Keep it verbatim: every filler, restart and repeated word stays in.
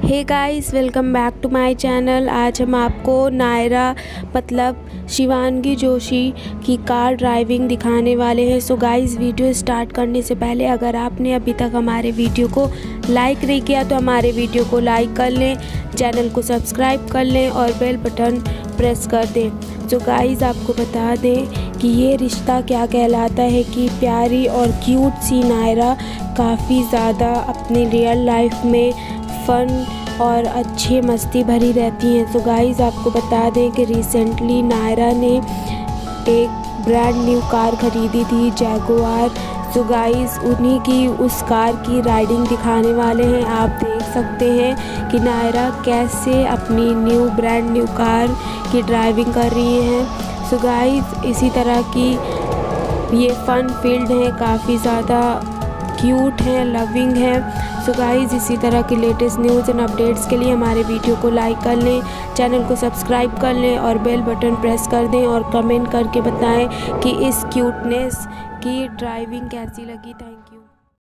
Hey guys, welcome back to my channel. आज हम आपको नायरा मतलब शिवांगी जोशी की कार ड्राइविंग दिखाने वाले हैं। सो गाइस, वीडियो स्टार्ट करने से पहले अगर आपने अभी तक हमारे वीडियो को लाइक नहीं किया तो हमारे वीडियो को लाइक कर लें, चैनल को सब्सक्राइब कर लें और बेल बटन प्रेस कर दें। तो गाइस, आपको बता दें कि ये रिश्ता क्या कहलाता है कि प्यारी और क्यूट सी नायरा काफ़ी ज़्यादा अपनी रियल लाइफ में फ़न और अच्छी मस्ती भरी रहती हैं। तो गाइस, आपको बता दें कि रिसेंटली नायरा ने एक ब्रांड न्यू कार ख़रीदी थी, जैगुआर। तो गाइस, उन्हीं की उस कार की राइडिंग दिखाने वाले हैं। आप देख सकते हैं कि नायरा कैसे अपनी न्यू ब्रांड न्यू कार की ड्राइविंग कर रही हैं। सो गाइस, इसी तरह की ये फ़न फील्ड है, काफ़ी ज़्यादा क्यूट है, लविंग है। सो गाइस, इसी तरह की लेटेस्ट न्यूज़ एंड अपडेट्स के लिए हमारे वीडियो को लाइक कर लें, चैनल को सब्सक्राइब कर लें और बेल बटन प्रेस कर दें और कमेंट करके बताएं कि इस क्यूटनेस की ड्राइविंग कैसी लगी। Thank you.